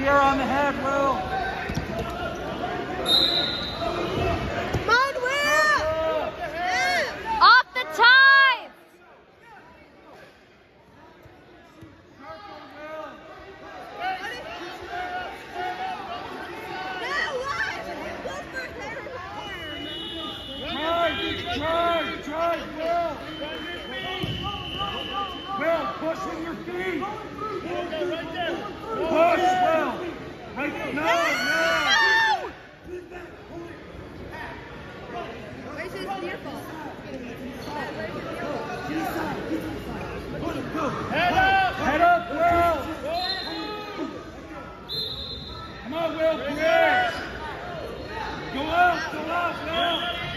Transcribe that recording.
her on the head, Will. Come on, Will! Off the time! Charge, Will! Will, push in your feet! Push, Will! Right, no! Where's his deer ball? Head up, Will! Come on, Will, please! Go up, Will!